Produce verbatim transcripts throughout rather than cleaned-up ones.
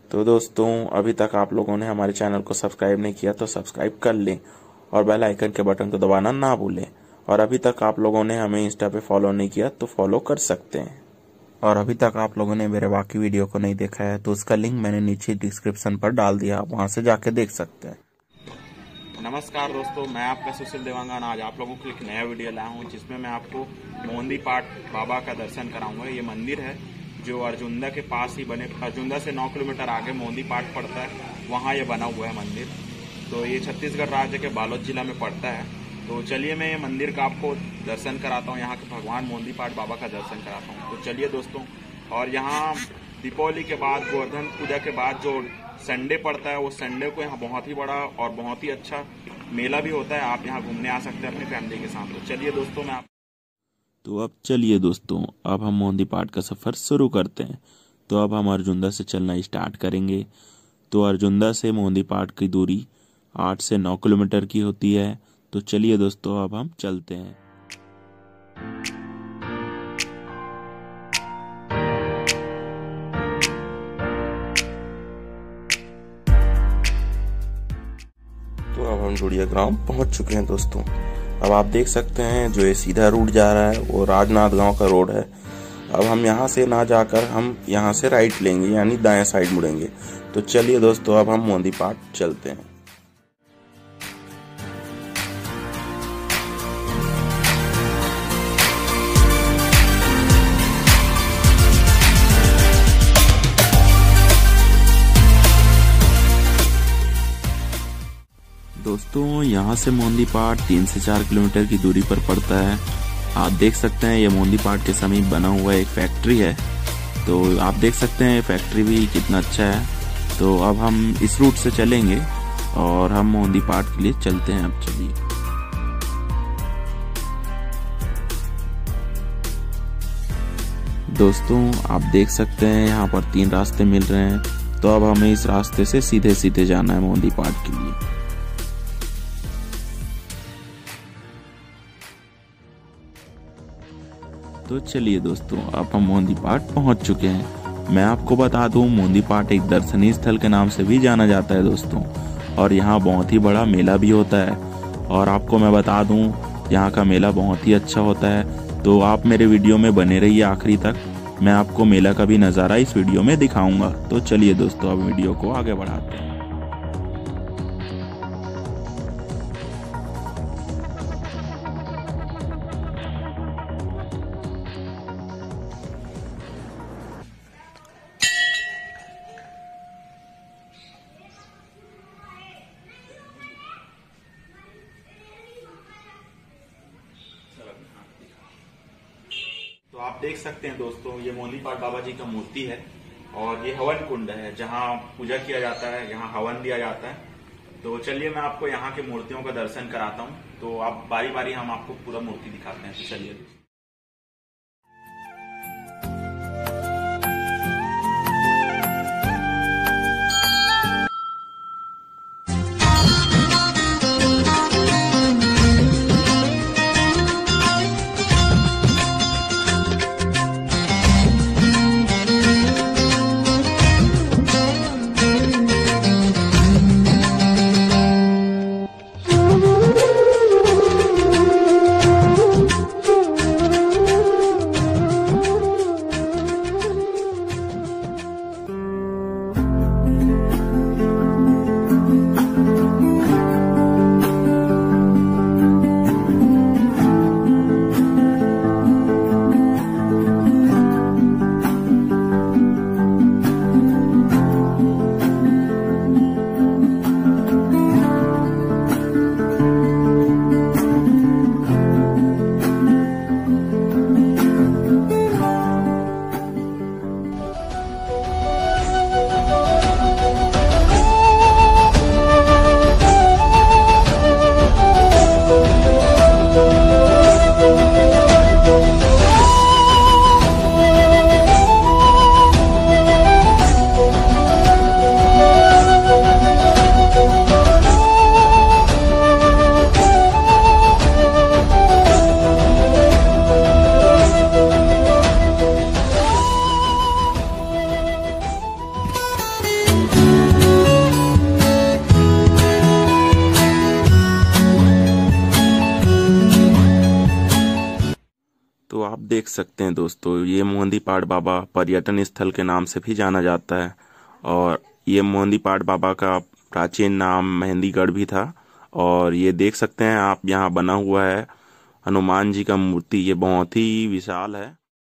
तो दोस्तों अभी तक आप लोगों ने हमारे चैनल को सब्सक्राइब नहीं किया तो सब्सक्राइब कर लें और बेल आइकन के बटन को दबाना ना भूलें। और अभी तक आप लोगों ने हमें इंस्टा पे फॉलो नहीं किया तो फॉलो कर सकते हैं। और अभी तक आप लोगों ने मेरे बाकी वीडियो को नहीं देखा है तो उसका लिंक मैंने नीचे डिस्क्रिप्शन पर डाल दिया, आप वहां से जाके देख सकते हैं। नमस्कार दोस्तों, मैं आपका सुशील देवांगन आज आप लोगों के लिए एक नया वीडियो लाया हूं जिसमें मैं आपको मोहंदी पाट बाबा का दर्शन कराऊंगा। ये मंदिर है जो अर्जुंदा के पास ही बने, अर्जुंदा से नौ किलोमीटर आगे मोहंदी पाट पड़ता है, वहाँ ये बना हुआ है मंदिर। तो ये छत्तीसगढ़ राज्य के बालोद जिला में पड़ता है। तो चलिए मैं ये मंदिर का आपको दर्शन कराता हूँ, यहाँ के भगवान मोहंदी पाट बाबा का दर्शन कराता हूँ। तो चलिए दोस्तों, और यहाँ दीपावली के बाद गोवर्धन पूजा के बाद जो संडे पड़ता है वो संडे को यहाँ बहुत ही बड़ा और बहुत ही अच्छा मेला भी होता है। आप यहाँ घूमने आ सकते हैं अपनी फैमिली के साथ। तो चलिए दोस्तों मैं आप तो अब चलिए दोस्तों अब हम मोहंदी पाट का सफ़र शुरू करते हैं। तो अब हम अर्जुंदा से चलना स्टार्ट करेंगे। तो अर्जुंदा से मोहंदी पाट की दूरी आठ से नौ किलोमीटर की होती है। तो चलिए दोस्तों अब हम चलते हैं। तो अब हम जुड़िया ग्राम पहुंच चुके हैं दोस्तों। अब आप देख सकते हैं जो ये सीधा रूट जा रहा है वो राजनाथ गांव का रोड है। अब हम यहाँ से ना जाकर हम यहाँ से राइट लेंगे, यानी दाएं साइड मुड़ेंगे। तो चलिए दोस्तों अब हम मोहंदी पाट चलते हैं। दोस्तों यहाँ से मोहंदी पाट तीन से चार किलोमीटर की दूरी पर पड़ता है। आप देख सकते हैं ये मोहंदी पाट के समीप बना हुआ एक फैक्ट्री है। तो आप देख सकते हैं फैक्ट्री भी कितना अच्छा है। तो अब हम इस रूट से चलेंगे और हम मोहंदी पाट के लिए चलते हैं। अब चलिए दोस्तों आप देख सकते हैं यहाँ पर तीन रास्ते मिल रहे हैं। तो अब हमें इस रास्ते से सीधे सीधे जाना है मोहंदी पाट के लिए। तो चलिए दोस्तों अब हम मोहंदी पाट पहुंच चुके हैं। मैं आपको बता दूं मोहंदी पाट एक दर्शनीय स्थल के नाम से भी जाना जाता है दोस्तों, और यहाँ बहुत ही बड़ा मेला भी होता है। और आपको मैं बता दूं यहाँ का मेला बहुत ही अच्छा होता है। तो आप मेरे वीडियो में बने रहिए आखिरी तक, मैं आपको मेला का भी नज़ारा इस वीडियो में दिखाऊंगा। तो चलिए दोस्तों अब वीडियो को आगे बढ़ाते हैं। तो आप देख सकते हैं दोस्तों ये मोहंदी पाट बाबा जी का मूर्ति है और ये हवन कुंड है जहाँ पूजा किया जाता है, यहाँ हवन दिया जाता है। तो चलिए मैं आपको यहाँ के मूर्तियों का दर्शन कराता हूँ। तो आप बारी बारी हम आपको पूरा मूर्ति दिखाते हैं। तो चलिए देख सकते हैं दोस्तों, ये मोहंदी पाट बाबा पर्यटन स्थल के नाम से भी जाना जाता है। और ये मोहंदी पाट बाबा का प्राचीन नाम मेहंदीगढ़ भी था। और ये देख सकते हैं आप, यहाँ बना हुआ है हनुमान जी का मूर्ति। ये बहुत ही विशाल है।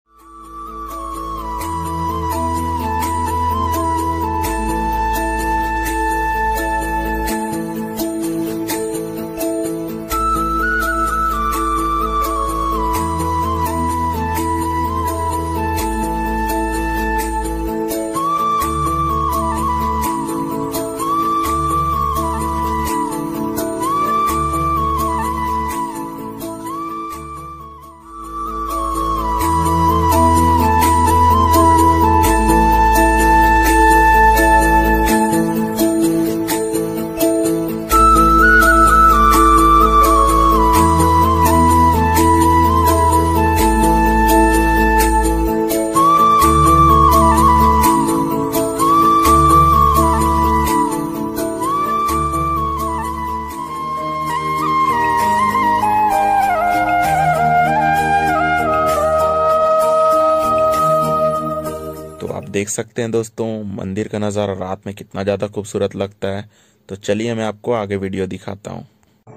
तो आप देख सकते हैं दोस्तों, मंदिर का नज़ारा रात में कितना ज़्यादा खूबसूरत लगता है। तो चलिए मैं आपको आगे वीडियो दिखाता हूँ।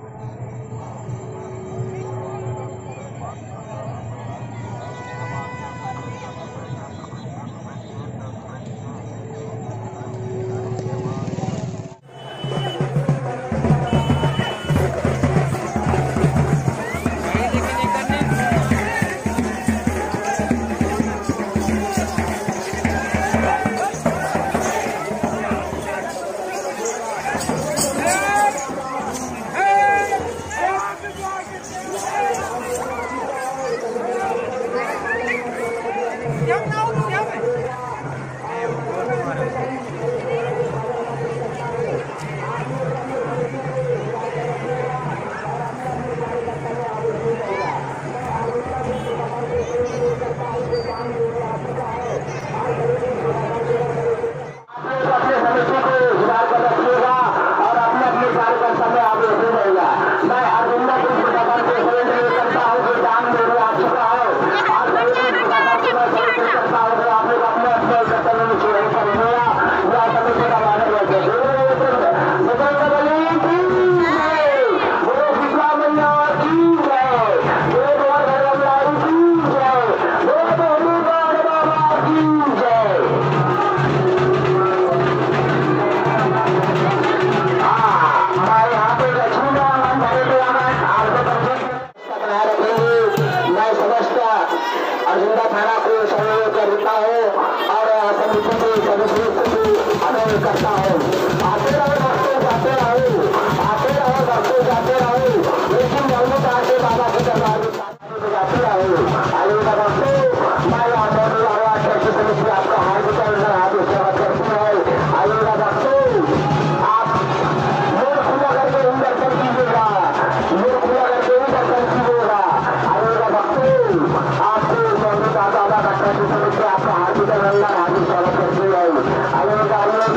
करता हूँ। आते रहो दोस्तों, जाते रहो, आते रहो दोस्तों, जाते रहो, लेकिन मोहम्मद आके बाबा के दरबार में जाते रहो। आइएगा दोस्तों, मैं यहाँ पर आवाज करके समझिए आपका हाथ उतर रहा है, हाथ सेवा करती है। आइएगा दोस्तों, आप मुंह खुला करके ही दर्शन कीजिएगा, मुंह खुला करके ही दर्शन कीजिएगा। आइएगा दोस्तों, आपको मोहम्मद दादा करके समझिए आपका हाथ उतर रहा है, हाथ सेवा करती है। आइएगा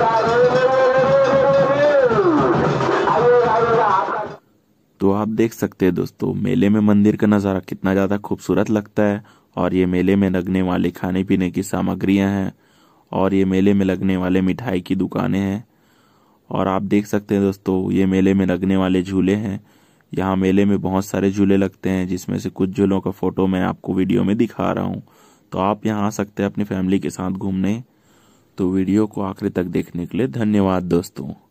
तो आप देख सकते हैं दोस्तों, मेले में मंदिर का नज़ारा कितना ज़्यादा खूबसूरत लगता है। और ये मेले में लगने वाले खाने पीने की सामग्रियां हैं, और ये मेले में लगने वाले मिठाई की दुकानें हैं। और आप देख सकते हैं दोस्तों, ये मेले में लगने वाले झूले हैं। यहाँ मेले में बहुत सारे झूले लगते हैं, जिसमें से कुछ झूलों का फोटो मैं आपको वीडियो में दिखा रहा हूँ। तो आप यहाँ आ सकते हैं अपनी फैमिली के साथ घूमने। तो वीडियो को आखिर तक देखने के लिए धन्यवाद दोस्तों।